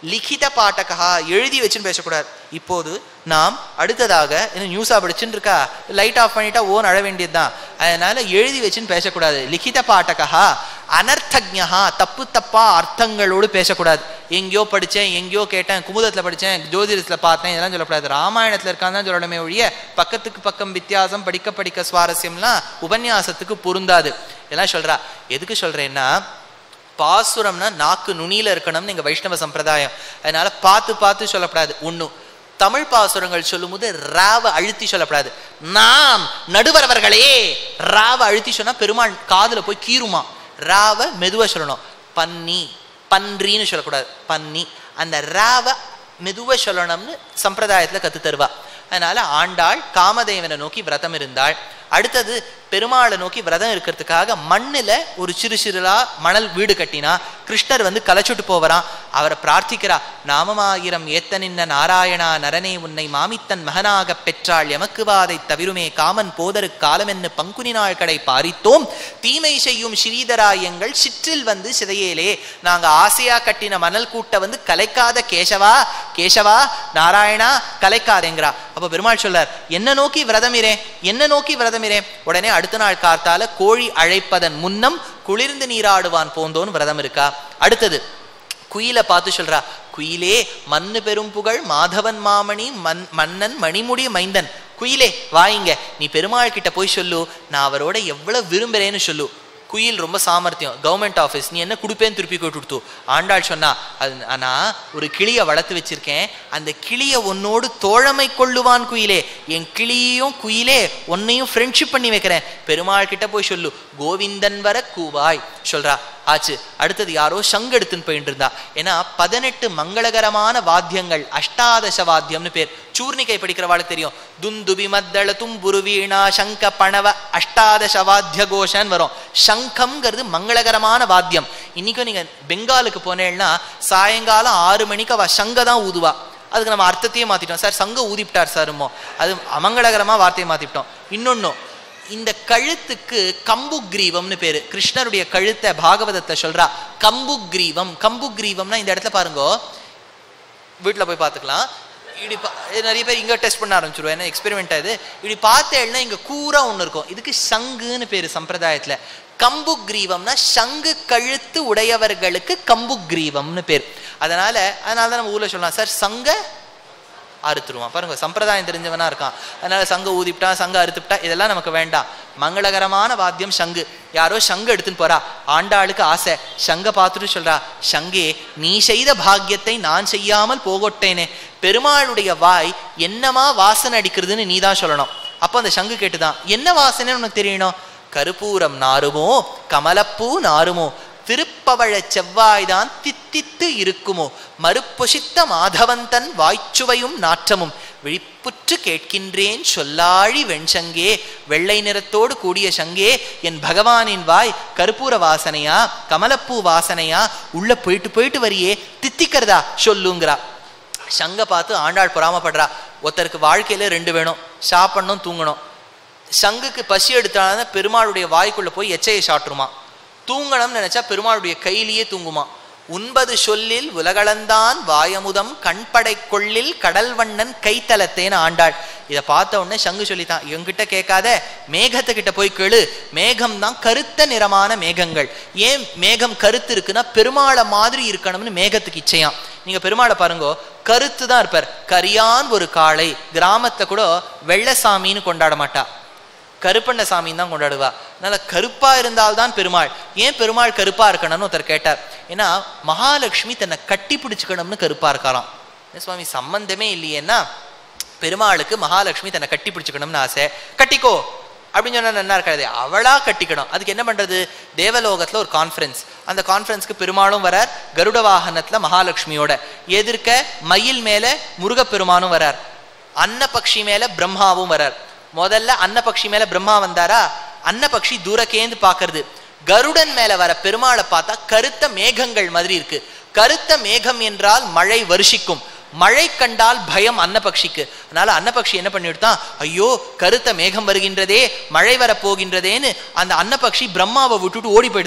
லிகித பாட்டகா எழுதி வச்சுன்னு பேசக்கூடாது. இப்போது நாம் அடுத்ததாக இன்னும் நியூஸா படிச்சுன்னு இருக்கா, லைட் ஆஃப் பண்ணிட்டா ஓன் அழ வேண்டியதுதான். அதனால எழுதி வச்சுன்னு பேசக்கூடாது. லிகித பாட்டகா அனர்த்தஜ்ஞா, தப்பு தப்பா அர்த்தங்களோடு பேசக்கூடாது. எங்கேயோ படித்தேன், எங்கேயோ கேட்டேன், குமுதத்தில் படித்தேன், ஜோதிடத்தில் பார்த்தேன், இதெல்லாம் சொல்லக்கூடாது. ராமாயணத்தில் இருக்கான்னு தான் சொல்லணுமே ஒழிய பக்கத்துக்கு பக்கம் வித்தியாசம், படிக்க படிக்க சுவாரஸ்யம்லாம் உபன்யாசத்துக்கு பொருந்தாது. இதெல்லாம் சொல்றா. எதுக்கு சொல்றேன்னா, பாசுரம்னா நாக்கு நுனியில இருக்கணும்னு எங்க வைஷ்ணவ சம்பிரதாயம். அதனால பார்த்து பார்த்து சொல்லப்படாது. ஒன்றும் தமிழ் பாசுரங்கள் சொல்லும் போது ராவ அழுத்தி சொல்லப்படாது. நாம் நடுவரவர்களே ராவ அழுத்தி சொன்னா பெருமாள் காதுல போய் கீருமா. ராவ மெதுவா சொல்லணும். பன்னி, பன்றின்னு சொல்லக்கூடாது, பன்னி. அந்த ராவ மெதுவா சொல்லணும்னு சம்பிரதாயத்துல கத்து தருவா. அதனால ஆண்டாள் காமதேவனை நோக்கி விரதம் இருந்தாள். அடுத்தது பெருமாளை நோக்கி விரதம் இருக்கிறதுக்காக மண்ணுல ஒரு சிறு சிறுலா மணல் வீடு கட்டினா. கிருஷ்ணர் வந்து கலைச்சுட்டு போவரான். அவரை பிரார்த்திக்கிறா. நாமமாயிரம் ஏத்த நின்ன நாராயணா நரனே உன்னை மாமித்தன் மகனாக பெற்றாள் எமக்கு வாதை தவிருமே காமன் போதரு காலமென்னு பங்குனி நாள் கடை பாரித்தோம் தீமை செய்யும் ஸ்ரீதராயங்கள் சிற்றில் வந்து சிதையேலே. நாங்க ஆசையா கட்டின மணல் கூட்ட வந்து கலைக்காத கேசவா, கேசவா நாராயணா கலைக்காதேங்கிறா. அப்ப பெருமாள் சொல்லார், என்ன நோக்கி விரதமிரே, என்ன நோக்கி விரதமிரே. உடனே அடுத்த நாள் காத்தால கோழி அழைப்பதன் முன்னம் குளிர்ந்து நீராடுவான் போந்தோன்னு விரதம் இருக்கா. அடுத்தது குயிலை பார்த்து சொல்றா, குயிலே மண்ணு பெரும் புகழ் மாதவன் மாமணி மன்னன் மணிமுடி மைந்தன். குயிலே வாயிங்க, நீ பெருமாள் கிட்ட போய் சொல்லு, நான் அவரோட எவ்வளவு விரும்புறேன்னு சொல்லு. குயில் ரொம்ப சாமர்த்தியம், கவர்மெண்ட் ஆஃபீஸ், நீ என்ன கொடுப்பேன்னு திருப்பி கொடுத்து. ஆண்டாள் சொன்னா, அது ஆனா ஒரு கிளியை வளர்த்து வச்சிருக்கேன், அந்த கிளியை உன்னோடு தோழமை கொள்ளுவான் குயிலே. என் கிளியையும் குயிலே உன்னையும் ஃப்ரெண்ட்ஷிப் பண்ணி வைக்கிறேன், பெருமாள் கிட்ட போய் சொல்லு, கோவிந்தன் வர கூவாய் சொல்றா. ஆச்சு. அடுத்தது யாரோ சங்கு எடுத்துன்னு போயிட்டு இருந்தா. ஏன்னா 18 மங்களகரமான வாத்தியங்கள், அஷ்டாதச வாத்தியம்னு பேர். சூர்ணிகை படிக்கிறவாளுக்கு தெரியும். துந்துபி மத்தள தும்புரு வீணா சங்க பணவ அஷ்டாதச வாத்திய கோஷன் வரும். சங்கம்ங்கிறது மங்களகரமான வாத்தியம். இன்னைக்கும் நீங்க பெங்காலுக்கு போனேன்னா சாயங்காலம் 6 மணிக்கு அவ சங்க தான் ஊதுவா. அதுக்கு நம்ம அர்த்தத்தையே மாத்திட்டோம். சார் சங்க ஊதிவிட்டார் சாருமோ, அது அமங்களகரமா வார்த்தையை மாத்திட்டோம். இன்னொன்னு, இந்த கழுத்துக்கு கம்புக்ரீவம்னு பேரு. கிருஷ்ணருடைய கழுத்தை பாகவதத்தை சொல்றா கம்புக்ரீவம். கம்புக்ரீவம்னா இந்த இடத்துல பாருங்க, வீட்டுல போய் பார்த்துக்கலாம். இப்படி நிறைய பேர் இங்க டெஸ்ட் பண்ண ஆரம்பிச்சிருவோம், ஏன்னா எக்ஸ்பெரிமெண்ட் ஆகுது. இப்படி பார்த்தேன்னா இங்க கூரா ஒண்ணு இருக்கும், இதுக்கு சங்குன்னு பேரு சம்பிரதாயத்துல. கம்புக்ரீவம்னா சங்கு கழுத்து உடையவர்களுக்கு கம்புக்ரீவம்னு பேர். அதனாலதான் நம்ம ஊர்ல சொல்லலாம், சார் சங்க அறுத்துருவான். பாருங்க, சம்பிரதாயம் தெரிஞ்சவனா இருக்கான், அதனால சங்க ஊதிவிட்டா சங்க அறுத்துவிட்டா இதெல்லாம் நமக்கு வேண்டாம். மங்களகரமான வாத்தியம் சங்கு. யாரோ சங்கு எடுத்துன்னு போறா. ஆண்டாளுக்கு ஆசை, சங்க பார்த்துட்டு சொல்றா, சங்கே நீ செய்த பாக்கியத்தை நான் செய்யாமல் போகொட்டேனே. பெருமாளுடைய வாய் என்னமா வாசனை அடிக்கிறதுன்னு நீ தான் சொல்லணும். அப்போ அந்த சங்கு கேட்டுதான், என்ன வாசனைன்னு உனக்கு தெரியணும். கருப்பூரம் நாருமோ கமலப்பூ நாருமோ திருப்பவழ செவ்வாய்தான் தித்தித்து இருக்குமோ மறுப்பொசித்த மாதவந்தன் வாய்ச்சுவையும் நாற்றமும் விழிப்புற்று கேட்கின்றேன் சொல்லாழி வெண்சங்கே. வெள்ளை நிறத்தோடு கூடிய சங்கே, என் பகவானின் வாய் கருப்பூர வாசனையா கமலப்பூ வாசனையா, உள்ள போயிட்டு போயிட்டு வரியே, தித்திக்கிறதா சொல்லுங்கிறா. சங்க பார்த்து ஆண்டாள் பொறாமப்படுறா. ஒருத்தருக்கு வாழ்க்கையில 2 வேணும், சாப்பிடணும் தூங்கணும். சங்குக்கு பசி எடுத்தாலும் பெருமாளுடைய வாய்க்குள்ள போய் எச்சையை சாட்டுருமா. தூங்கணும்னு நினைச்சா பெருமாளுடைய கையிலேயே தூங்குமா. உண்பது சொல்லில் உலகளந்தான் வாயமுதம் கண்படை கொள்ளில் கடல் வண்ணன் கைத்தலத்தேன்னு ஆண்டாள். இதை பார்த்த உடனே சங்கு சொல்லித்தான், என்கிட்ட கேட்காத, மேகத்துக்கிட்ட போய் கேளு. மேகம் தான் கருத்த நிறமான மேகங்கள். ஏன் மேகம் கருத்து இருக்குன்னா பெருமாளை மாதிரி இருக்கணும்னு மேகத்துக்கு இச்சையாம். நீங்க பெருமாளை பாருங்க, கருத்து தான் இருப்பார். கரியான் ஒரு காளை. கிராமத்தை கூட வெள்ளசாமின்னு கொண்டாட மாட்டா, கருப்பண்ண சாமின்னு தான் கொண்டாடுவா. அதனால கருப்பா இருந்தால்தான் பெருமாள். ஏன் பெருமாள் கருப்பா இருக்கணும்னு ஒருத்தர் கேட்டார். ஏன்னா மகாலட்சுமி தன்னை கட்டி பிடிச்சுக்கணும்னு கருப்பா இருக்காராம். சுவாமி சம்பந்தமே இல்லையேன்னா, பெருமாளுக்கு மகாலட்சுமி தன்னை கட்டி பிடிச்சுக்கணும்னு ஆசை. கட்டிக்கோ அப்படின்னு சொன்னா என்ன இருக்காது, அவளா கட்டிக்கணும். அதுக்கு என்ன பண்றது, தேவலோகத்துல ஒரு கான்ஃபரன்ஸ். அந்த கான்ஃபரன்ஸ்க்கு பெருமாளும் வரார், கருட வாகனத்துல மகாலட்சுமியோட. எதிர்க்க மயில் மேல முருகப்பெருமானும் வரார், அன்னபக்ஷி மேல பிரம்மாவும் வரார். முதல்ல அன்னபக்ஷி மேல பிரம்மா வந்தாரா, அன்னபக்ஷி தூரக்கேந்து பாக்குறது. கருடன் மேல வர பெருமாளை பார்த்தா கருத்த மேகங்கள் மாதிரி இருக்கு. கருத்த மேகம் என்றால் மழை வருஷிக்கும், மழை கண்டால் பயம் அன்னபக்ஷிக்கு. அதனால அன்னபக்ஷி என்ன பண்ணிவிட்டான், ஐயோ கருத்த மேகம் வருகின்றதே, மழை வர போகின்றதேன்னு அந்த அன்னபக்ஷி பிரம்மாவை விட்டுட்டு ஓடி போயிட்டான்.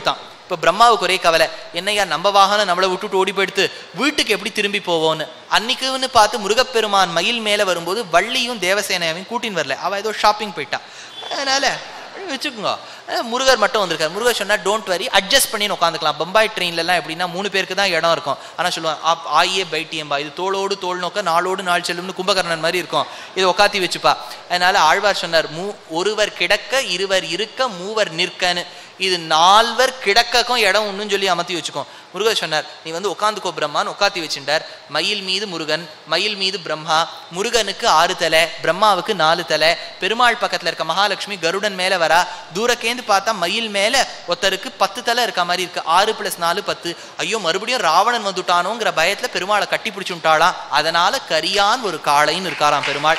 இப்போ பிரம்மாவுக்கு ஒரே கவலை, என்னையா நம்ம வாகனம் நம்மளை விட்டுட்டு ஓடி போயிடுத்து, வீட்டுக்கு எப்படி திரும்பி போவோன்னு. அன்னைக்குன்னு பார்த்து முருகப்பெருமான் மயில் மேலே வரும்போது வள்ளியும் தேவசேனையாவையும் கூட்டின்னு வரல, அவள் ஏதோ ஷாப்பிங் போயிட்டா. அதனால வச்சுக்கோங்க, முருகர் மட்டும் வந்திருக்காரு. முருகர் சொன்னா டோன்ட் வரி, அட்ஜஸ்ட் பண்ணி உட்காந்துக்கலாம். பம்பாய் ட்ரெயின்லாம் எப்படின்னா 3 பேருக்கு தான் இடம் இருக்கும். ஆனால் சொல்லுவாங்க ஆயே பைட்டியம்பா, இது தோளோடு தோல் நோக்க நாளோடு நாள் செல்லும்னு கும்பகர்ணன் மாதிரி இருக்கும், இதை உட்காத்தி வச்சுப்பா. அதனால ஆழ்வார் சொன்னார், ஒருவர் கிடக்க இருவர் இருக்க மூவர் நிற்கன்னு. இது 4 கிடக்கும் இடம் ஒன்றுன்னு சொல்லி அமர்த்தி வச்சுக்கோம். முருகர் சொன்னார், நீ வந்து உட்காந்துக்கோ பிரம்மான்னு உட்காத்தி வச்சுட்டார். மயில் மீது முருகன், மயில் மீது பிரம்மா. முருகனுக்கு 6 தலை, பிரம்மாவுக்கு 4 தலை. பெருமாள் பக்கத்துல இருக்க மகாலட்சுமி கருடன் மேல வரா. தூரக்கேந்து பார்த்தா மயில் மேல ஒருத்தருக்கு 10 தலை இருக்க மாதிரி இருக்கு. 6 + 4 10. ஐயோ மறுபடியும் ராவணன் வந்துட்டானோங்கிற பயத்துல பெருமாளை கட்டி பிடிச்சுட்டாளாம். அதனால கரியான் ஒரு காளைன்னு இருக்காராம் பெருமாள்.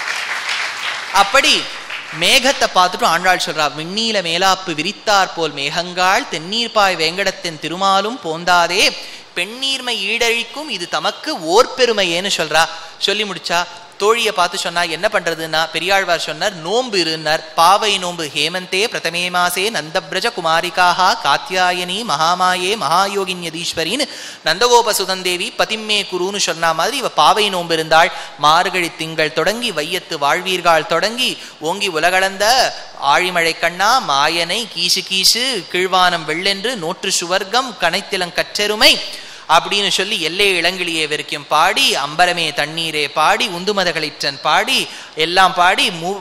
அப்படி மேகத்தை பார்த்துட்டு ஆண்டாள் சொல்றா, விண்ணீல மேலாப்பு விரித்தார் போல் மேகங்காள் தென்னீர்பாய் வேங்கடத்தின் திருமாலும் போந்தாதே பெண்ணீர்மை ஈடழிக்கும் இது தமக்கு ஓர் பெருமையேன்னு சொல்றா. சொல்லி முடிச்சா தோழியை பார்த்து சொன்னா என்ன பண்றதுன்னா, பெரியாழ்வார் சொன்னார், நோம்பு இருந்தார். பாவை நோம்பு ஹேமந்தே பிரதமே மாசே நந்தபிரஜ குமாரிகாஹா காத்தியாயனி மகாமாயே மகாயோகின்யதீஸ்வரின்னு நந்தகோப சுதந்தேவி பதிம்மே குருன்னு சொன்ன மாதிரி இவ பாவை நோம்பு இருந்தாள். மார்கழி திங்கள் தொடங்கி வையத்து வாழ்வீர்கள் தொடங்கி ஓங்கி உலகளந்த ஆழிமழை கண்ணா மாயனை கீசு கீசு கீழ்வானம் வெள்ளென்று நோற்று சுவர்க்கம் கனைத்திலங் கற்றெருமை அப்படின்னு சொல்லி எல்லை இளங்கிளியே வரைக்கும் பாடி, அம்பரமே தண்ணீரே பாடி, உந்துமதகளிற்றன் பாடி, எல்லாம் பாடி,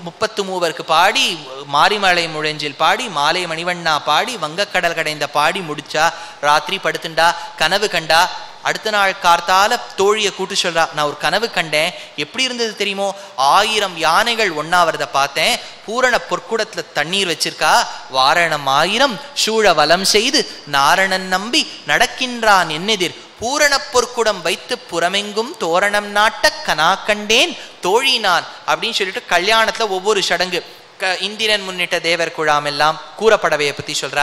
33 பாடி, மாரிமலை முழஞ்சில் பாடி, மாலை மணிவண்ணா பாடி, வங்கக்கடல் கடைந்த பாடி முடிச்சா. ராத்திரி படுத்துண்டா, கனவு கண்டா. அடுத்த நாள் கார்த்தால தோழியை கூட்டு சொல்றா, நான் ஒரு கனவு கண்டேன், எப்படி இருந்தது தெரியுமோ, 1000 யானைகள் ஒன்னா வரத பார்த்தேன், பூரண பொற்குடத்துல தண்ணீர் வச்சிருக்கா, வாரணம் 1000 சூழ வலம் செய்து நாரணன் நம்பி நடக்கின்றான் என்னெதிர் பூரண பொற்குடம் வைத்து புறமெங்கும் தோரணம் நாட்ட கனா கண்டேன் தோழி நான் அப்படின்னு சொல்லிட்டு கல்யாணத்துல ஒவ்வொரு சடங்கு, இந்திரன் முன்னிட்ட தேவர் குழாம் எல்லாம் கூறப்படவையை பத்தி சொல்றா.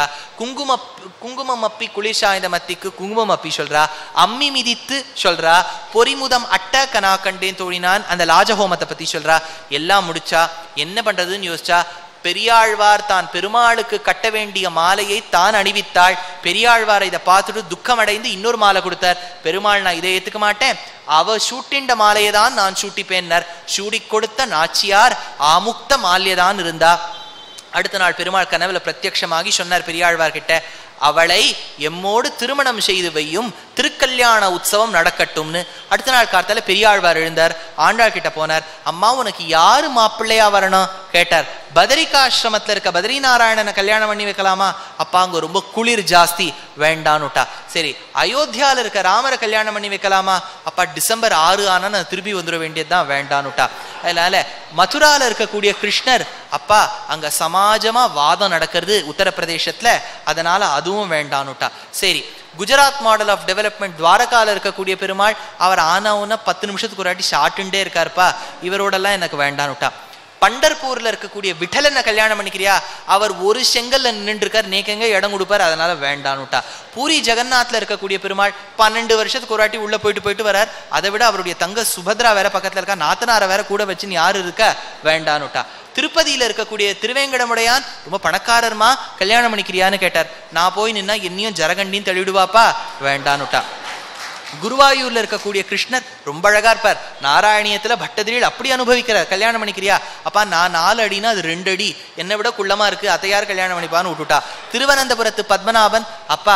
குங்குமம் அப்பி குளிர்சாய்ந்த மத்திக்கு குங்குமம் அப்பி சொல்றா. அம்மி மிதித்து சொல்றா. பொறிமுதம் அட்ட கனா கண்டேன் தோழினான் அந்த லாஜஹோமத்தை பத்தி சொல்றா. எல்லாம் முடிச்சா என்ன பண்றதுன்னு யோசிச்சா, பெரியாழ்வார் தான் பெருமாளுக்கு கட்ட வேண்டிய மாலையை தான் அணிவித்தாள். பெரியாழ்வாரை இதை பார்த்துட்டு துக்கம் அடைந்து இன்னொரு மாலை கொடுத்தார். பெருமாள் நான் இதை ஏத்துக்க மாட்டேன், அவ சூட்டின்ற மாலையை தான் நான் சூட்டிப்பேன்னர். சூடி கொடுத்த நாச்சியார் ஆமுக்த மால்யதான் இருந்தா. அடுத்த நாள் பெருமாள் கனவுல பிரத்யட்சமாகி சொன்னார் பெரியாழ்வார் கிட்ட, அவளை எம்மோடு திருமணம் செய்து வையும், திருக்கல்யாண உற்சவம் நடக்கட்டும்னு. அடுத்த நாள் கார்த்தால பெரியாழ்வார் எழுந்தார், ஆண்டாள் கிட்ட போனார். அம்மா உனக்கு யாரு மாப்பிள்ளையா வரணும் கேட்டார். பதரிகாசிரமத்துல இருக்க பத்ரி நாராயணனை கல்யாணம் பண்ணி வைக்கலாமா? அப்பா அங்க ரொம்ப குளிர் ஜாஸ்தி, வேண்டான்னுட்டா. சரி அயோத்தியால இருக்க ராமரை கல்யாணம் பண்ணி வைக்கலாமா? அப்பா டிசம்பர் 6 ஆனா நான் திரும்பி வந்துட வேண்டியதுதான், வேண்டான்னுட்டா. அதனால மதுரால இருக்கக்கூடிய கிருஷ்ணர், அப்பா அங்க சமாஜமா வாதம் நடக்கிறது உத்தரப்பிரதேசத்துல, அதனால அதுவும் வேண்டான்னுட்டா. சரி குஜராத் மாடல் ஆஃப் டெவலப்மெண்ட் துவாரகால இருக்கக்கூடிய பெருமாள், அவர் ஆனாவுன்னா 10 நிமிஷத்துக்கு ஒரு வாட்டி ஷார்ட்டுண்டே இருக்காருப்பா, இவரோடெல்லாம் எனக்கு வேண்டான்னுட்டா. பண்டர்பூர்ல இருக்கக்கூடிய விட்டலனை கல்யாணம் பண்ணிக்கிறியா? அவர் ஒரு செங்கல்ல நின்று இருக்கார், நேக்கங்க இடம் கொடுப்பார், அதனால வேண்டான்னுட்டா. பூரி ஜெகநாத்ல இருக்கக்கூடிய பெருமாள் 12 வருஷத்துக்கு ஒரு வாட்டி உள்ள போயிட்டு வரார். அதை விட அவருடைய தங்க சுபத்ரா வேற பக்கத்துல இருக்கா, நாத்தனார வேற கூட வச்சுன்னு யாரு இருக்க, வேண்டான்னுட்டா. திருப்பதியில இருக்கக்கூடிய திருவேங்கடமுடையான் ரொம்ப பணக்காரர்மா, கல்யாணம் பண்ணிக்கிறியான்னு கேட்டார். நான் போய் நின்னா என்னையும் ஜரகண்டின்னு தள்ளிடுவாப்பா, வேண்டான்னுட்டா. குருவாயூர்ல இருக்கக்கூடிய கிருஷ்ணர் ரொம்ப அழகா இருப்பார், நாராயணியத்துல பட்டதிரியில் அப்படி அனுபவிக்கிறார், கல்யாணம் பண்ணிக்கிறியா? அப்பா நான் 4 அடினா அது 2 அடி, என்னை விட குள்ளமா இருக்கு, அதை யார் கல்யாணம் பண்ணிப்பான்னு விட்டுட்டா. திருவனந்தபுரத்து பத்மநாபன், அப்பா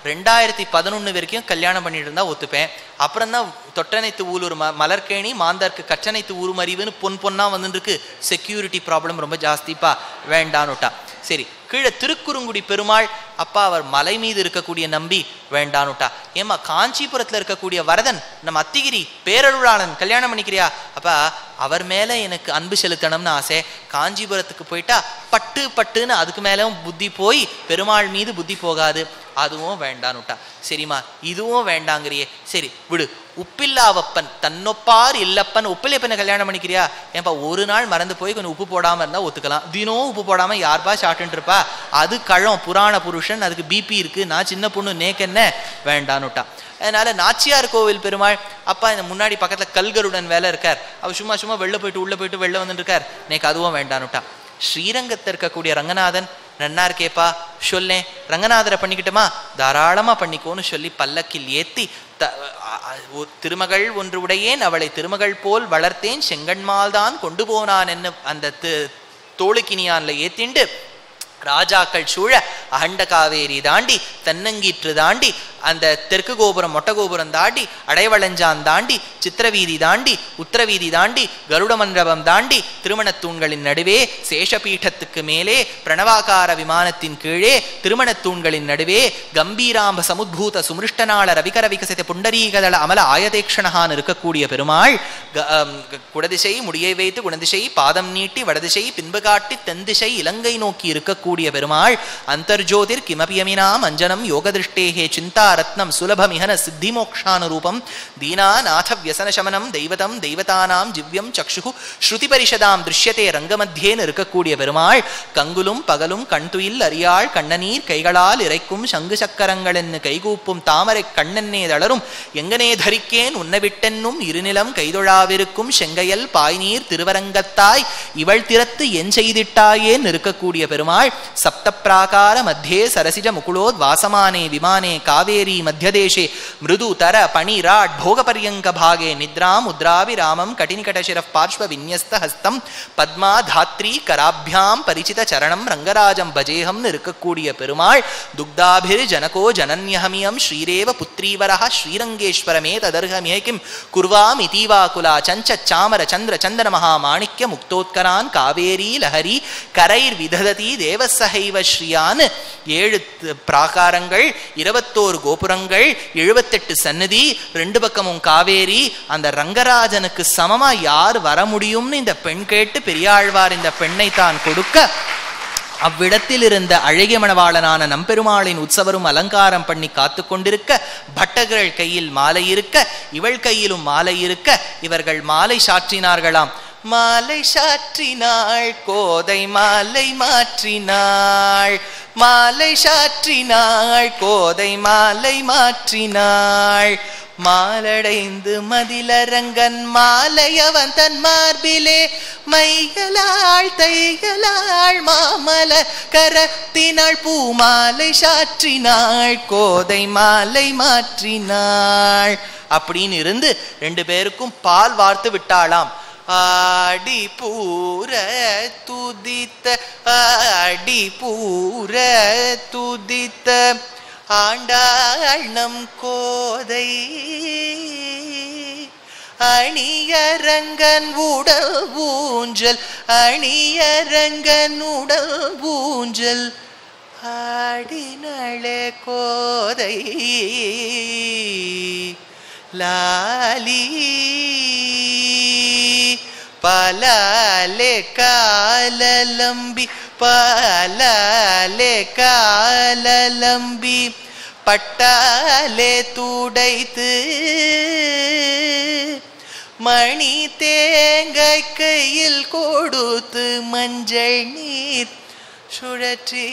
2011 வரைக்கும் கல்யாணம் பண்ணிட்டு இருந்தா ஒத்துப்பேன், அப்புறம் தான் தொட்டனைத்து ஊலூர் மலர்கேணி மாந்தருக்கு கச்சனைத்து ஊருமறிவுன்னு பொன்னா வந்துட்டு இருக்கு, செக்யூரிட்டி ப்ராப்ளம் ரொம்ப ஜாஸ்திப்பா, வேண்டான்னுட்டா. சரி கீழே திருக்குறுங்குடி பெருமாள், அப்பா அவர் மலை மீது இருக்கக்கூடிய நம்பி, வேண்டான்னுட்டா. ஏமா காஞ்சிபுரத்துல இருக்கக்கூடிய வரதன் நம்ம அத்திகிரி பேரருளாளன் கல்யாணம் பண்ணிக்கிறியா? அப்பா அவர் மேல எனக்கு அன்பு செலுத்தணும்னு ஆசை, காஞ்சிபுரத்துக்கு போயிட்டா பட்டுன்னு அதுக்கு மேலும் புத்தி போய் பெருமாள் மீது புத்தி போகாது, அதுவும் வேண்டான்னுட்டா. சரிம்மா இதுவும் வேண்டாங்கிறியே, சரி விடு. உப்பில்லாவப்பன் தன்னொப்பார் இல்லப்பன், உப்பில்லப்பனை கல்யாணம் பண்ணிக்கிறியா? ஏன்பா ஒரு நாள் மறந்து போய் கொஞ்சம் உப்பு போடாம இருந்தா ஒத்துக்கலாம், தினம் உப்பு போடாம யார்பா சாப்பிட்டு இருப்பா, அது கழம் புராண புருஷன், அதுக்கு பிபி இருக்கு, நான் சின்ன பொண்ணு நேக்கென்ன, வேண்டான்னுட்டா. அதனால நாச்சியார் கோவில் பெருமாள், அப்பா இந்த முன்னாடி பக்கத்துல கல்கருடன் வேலை இருக்கார், அவர் சும்மா வெளில போயிட்டு உள்ள போயிட்டு வெளில வந்துட்டு இருக்கார், நேக்கு அதுவும் வேண்டான்னுட்டா. ஸ்ரீரங்கத்தில் இருக்கக்கூடிய ரங்கநாதன், நன்னா இருக்கேப்பா சொல்லேன், ரங்கநாதரை பண்ணிக்கிட்டுமா, தாராளமா பண்ணிக்கோன்னு சொல்லி பல்லக்கில் ஏத்தி திருமகள் ஒன்று உடையேன் அவளை திருமகள் போல் வளர்த்தேன் செங்கண்மால் தான் கொண்டு போனான் என்ன அந்த தோளுக்கினியான்ல ஏத்திண்டு ராஜாக்கள் சூழ அகண்ட காவேரி தாண்டி தென்னங்கீற்று தாண்டி அந்த தெற்கு கோபுரம் மொட்டை கோபுரம் தாண்டி அடைவளஞ்சான் தாண்டி சித்திரவீதி தாண்டி உத்தரவீதி தாண்டி கருட மண்டபம் தாண்டி திருமணத்தூண்களின் நடுவே சேஷபீட்டத்துக்கு மேலே பிரணவாகார விமானத்தின் கீழே திருமணத்தூண்களின் நடுவே கம்பீராம்ப சமுத்பூத சுமிருஷ்டநாள ரவிகர விகசித புண்டரீகதள அமல ஆயதேக்ஷணகான் இருக்கக்கூடிய பெருமாள் குடதிசை முடியை வைத்து குணதிசை பாதம் நீட்டி வடதிசை பின்பு காட்டி தென்திசை இலங்கை நோக்கி இருக்கக்கூடிய பெருமாள் அந்தர்ஜோதிர் கிமபியமினாம் அஞ்சனம் யோகதிருஷ்டேஹே சிந்தா ரத்னம் சுலபமிஹன சித்தி மோக்ஷானுரூபம் தீனாநாத வியசன சமனம் தெய்வதம் தெய்வதானாம் ஜிவ்யம் சக்ஷு ஸ்ருதி பரிஷதாம் திருஷ்யத்தே ரங்கமத்தியேன்னு இருக்கக்கூடிய பெருமாள் கங்குலும் பகலும் கண்துயில் அறியாள் கண்ணநீர் கைகளால் இறைக்கும் சங்கு சக்கரங்கள் என்று கைகூப்பும் தாமரை கண்ணன்னே தளரும் எங்கனே தரிக்கேன் உன்னவிட்டென்னும் இருநிலம் கைதொழாவிருக்கும் செங்கையல் பாய்நீர் திருவரங்கத்தாய் இவள் திறத்து என் செய்திட்டாயேன்னு இருக்கக்கூடிய பெருமாள் சப்த பிராகார மத்தியே சரசிஜ முகுளோத் வாசமானே விமானே காவேரி மத்தியதேசே மிருது தர பணி ராட் போகபர்யங்க பாகே நித்ராம் உத்ராவிராமம் கட்டினிகடசிரப் பார்ஷ்வ விநியஸ்த ஹஸ்தம் பத்மா தாத்ரி கராபியாம் பரிச்சித சரணம் ரங்கராஜம் பஜேஹம்னு இருக்கக்கூடிய பெருமாள் துக்தாபிர் ஜனகோ ஜனன்யஹமியம் ஸ்ரீரேவ புத்ரீவரஹ ஸ்ரீரங்கேஸ்வரமே ததர்ஹமே கிம் குர்வாம் இதீவா குலா சஞ்ச சாமர சந்திர சந்தன மகா மாணிக்ய முக்தோத்கரான் காவேரி லஹரி கரைர் விதததி தேவசஹைவ ஸ்ரீயான் 7 பிராகாரங்கள் 21 கோபுரங்கள் 78 சன்னதி 2 பக்கமும் காவேரி அந்த ரங்கராஜனுக்கு சமமா யார் வர முடியும்னு இந்த பெண் கேட்டு பெரியாழ்வார் இந்த பெண்ணை தான் கொடுக்க அவ்விடத்தில் இருந்த அழகிய மணவாளனான நம்பெருமாளின் உற்சவரும் அலங்காரம் பண்ணி காத்து கொண்டிருக்க பட்டர்கள் கையில் மாலை இருக்க இவள் கையிலும் மாலை இருக்க இவர்கள் மாலை சாற்றினார்களாம். மாலை சாற்றினாள் கோதை மாலை மாற்றினாள் மாலை சாற்றினாள் கோதை மாலை மாற்றினாள் மாலடைந்து மதிலரங்கன் மாலையவன் தன் மார்பிலே மைகளாள் தைகளாள் மாமல கரத்தினாள் பூமாலை சாற்றினாள் கோதை மாலை மாற்றினாள் அப்படின்னு இருந்து 2 பேருக்கும் பால் வார்த்து விட்டாளாம். ஆடி பூர துதித்த ஆடி பூர துதித்த ஆண்டாள் நம் கோதை அணியரங்கன் உடல் ஊஞ்சல் அணியரங்கன் உடல் ஊஞ்சல் ஆடினளே கோதை லாலி பலாலே காலலம்பி பலாலே காலலம்பி பட்டாலே துடைத்து மணி தேங்காய் கையில் கொடுத்து மஞ்சள் நீர் சுழற்றி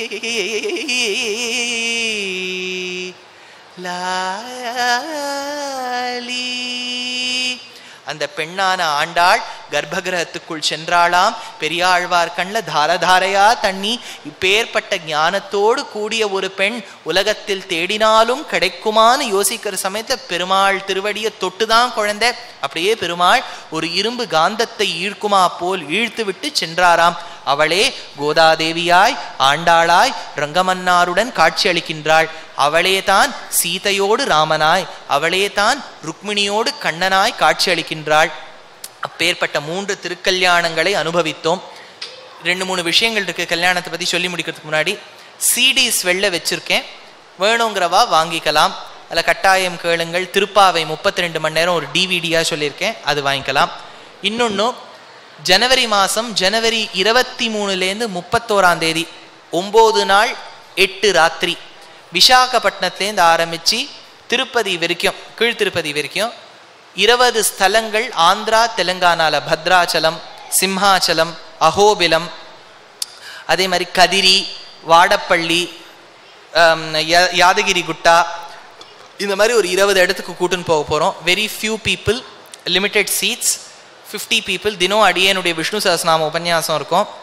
லாலி அந்த பெண்ணான ஆண்டாள் கர்ப்பகிரகத்துக்குள் சென்றாளாம். பெரியாழ்வார் கண்ணில் தாரதாரையா தண்ணி. இப்பேற்பட்ட ஞானத்தோடு கூடிய ஒரு பெண் உலகத்தில் தேடினாலும் கிடைக்குமான்னு யோசிக்கிற சமயத்தில் பெருமாள் திருவடியை தொட்டுதான் குழந்தை. அப்படியே பெருமாள் ஒரு இரும்பு காந்தத்தை ஈர்க்குமா போல் இழுத்து விட்டு சென்றாராம். அவளே கோதாதேவியாய் ஆண்டாளாய் ரங்கமன்னாருடன் காட்சி அளிக்கின்றாள். அவளே தான் சீதையோடு ராமனாய், அவளே தான் ருக்மிணியோடு கண்ணனாய் காட்சி அளிக்கின்றாள். அப்பேற்பட்ட 3 திருக்கல்யாணங்களை அனுபவித்தோம். 2-3 விஷயங்கள் இருக்கு கல்யாணத்தை பத்தி சொல்லி முடிக்கிறதுக்கு முன்னாடி. சிடிஸ் வெளில வச்சிருக்கேன், வேணுங்கிறவா வாங்கிக்கலாம். அதில் கட்டாயம் கேளுங்கள். திருப்பாவை 32 மணி நேரம் ஒரு டிவிடியா சொல்லியிருக்கேன், அது வாங்கிக்கலாம். இன்னொன்று ஜனவரி மாதம் ஜனவரி 23லேருந்து 31ஆம் தேதி 9 நாள் 8 ராத்திரி விசாகப்பட்டினத்துலேருந்து ஆரம்பித்து திருப்பதி வரைக்கும், கீழ்த்திருப்பதி வரைக்கும் 20 ஸ்தலங்கள் ஆந்திரா தெலுங்கானால, பத்ராச்சலம், சிம்ஹாச்சலம், அஹோபிலம், அதே மாதிரி கதிரி, வாடப்பள்ளி, யாதகிரி குட்டா, இந்த மாதிரி ஒரு 20 இடத்துக்கு கூட்டுன்னு போக போகிறோம். Very few people, limited seats, 50 people. தினம் அடியேனுடைய விஷ்ணு சஹஸ்ரநாம உபன்யாசம் இருக்கும்.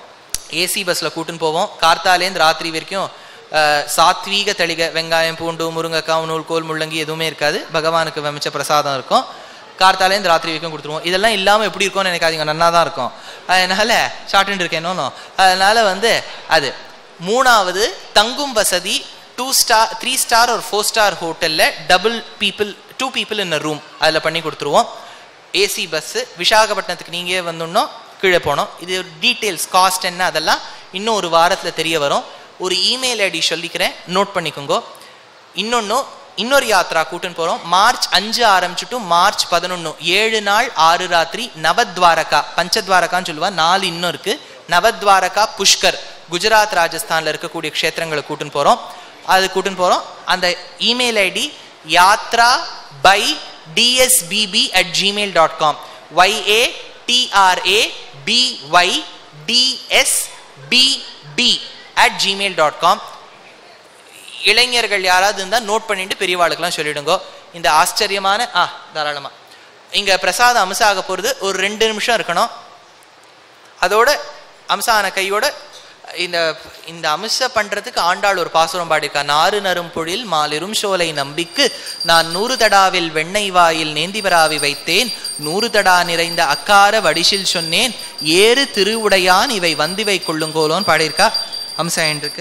ஏசி பஸ்ஸில் கூட்டுன்னு போவோம். கார்த்தாலேருந்து ராத்திரி வரைக்கும் சாத்வீக தளிகை, வெங்காயம் பூண்டு முருங்கைக்காய் நூல்கோல் முள்ளங்கி எதுவுமே இருக்காது. பகவானுக்கு வமிச்ச பிரசாதம் இருக்கும். கார்த்தாலேருந்து ராத்திரி வரைக்கும் கொடுத்துருவோம். இதெல்லாம் இல்லாமல் எப்படி இருக்கும்னு நினைக்காதீங்க, நன்னா தான் இருக்கும். அதனால ஷார்ட்ன்னு இருக்கேன். அதனால அது 3வது தங்கும் வசதி 2 ஸ்டார் 3 ஸ்டார் ஒரு 4 ஸ்டார் ஹோட்டலில் two people in a room அதில் பண்ணி கொடுத்துருவோம். ஏசி பஸ்ஸு விசாகப்பட்டினத்துக்கு நீங்கள் வந்தோன்னோ கீழே போனோம். இது டீட்டெயில்ஸ் காஸ்ட் என்ன அதெல்லாம் இன்னும் ஒரு வாரத்தில் தெரிய வரும். ஒரு இமெயில் ஐடி சொல்லிக்கிறேன், நோட் பண்ணிக்கோங்க. இன்னொரு யாத்ரா கூட்டுன்னு போகிறோம். மார்ச் 5 ஆரம்பிச்சுட்டு மார்ச் 11 7 நாள் 6 ராத்திரி நவத்வாரகா, பஞ்சத்வாரகான்னு சொல்லுவா, 4 இன்னும் இருக்குது. நவத்வாரகா புஷ்கர் குஜராத் ராஜஸ்தானில் இருக்கக்கூடிய க்ஷேத்திரங்களை கூட்டுன்னு போகிறோம். அது கூட்டுன்னு போகிறோம். அந்த இமெயில் ஐடி yatrabydsbb@gmail.com yatrabydsbb@gmail.com. இளைஞர்கள் யாராவது இருந்தால் நோட் பண்ணிட்டு பெரியவாளுக்கெல்லாம் சொல்லிடுங்க. இந்த ஆச்சரியமான தாராளமாக இங்கே பிரசாதம் அம்சம் ஆக போகிறது. ஒரு 2 நிமிஷம் இருக்கணும். அதோட அம்சான கையோட இந்த அம்சம் பண்ணுறதுக்கு ஆண்டாள் ஒரு பாசுரம் பாடியிருக்கா. 4 நரும் பொழில் மாலிரும் சோலை நம்பிக்கு நான் 100 தடாவில் வெண்ணெய் வாயில் நேந்திவராவி வைத்தேன் 100 தடா நிறைந்த அக்கார வடிசில் சொன்னேன் ஏறு திருவுடையான் இவை வந்திவை கொள்ளுங்கோலோன்னு பாடியிருக்கா. அம்சம் இருக்கு.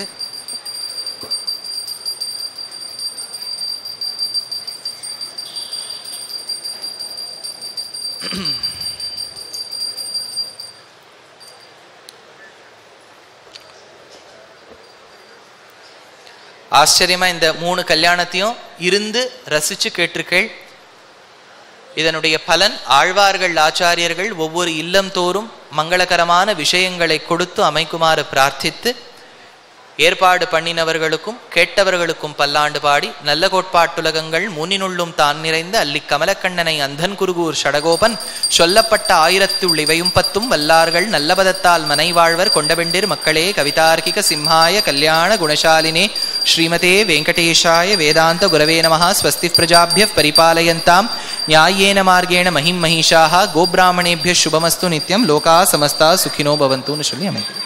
ஆச்சரியமா இந்த 3 கல்யாணத்தையும் இருந்து ரசிச்சு கேட்டிருக்கள். இதனுடைய பலன் ஆழ்வார்கள் ஆச்சாரியர்கள் ஒவ்வொரு இல்லம் தோறும் மங்களகரமான விஷயங்களை கொடுத்து அமைக்குமாறு பிரார்த்தித்து ஏற்பாடு பண்ணினவர்களுக்கும் கேட்டவர்களுக்கும் பல்லாண்டு பாடி நல்ல கோட்பாட்டுலகங்கள் மூனினுள்ளும் தான் நிறைந்த அல்லி கமலக்கண்ணனை அந்தன் குருகூர் ஷடகோபன் சொல்லப்பட்ட 1000 இவையும் 10 வல்லார்கள் நல்லபதத்தால் மனை வாழ்வர் கொண்டபெண்டிர் மக்களே கவிதார்க்கிக சிம்ஹாய கல்யாண குணசாலினே ஸ்ரீமதே வெங்கடேஷாய வேதாந்த குரவே நமஹ. ஸ்வஸ்தி பிரஜாபிய பரிபாலயந்தாம் ஞாயேன மார்கேண மஹிம் மஹிஷாஹ கோப்ராமணேபிய சுபமஸ்து நித்யம் லோகா சமஸ்தா சுகினோ பவந்துன்னு சொல்லி அமைக்கும்.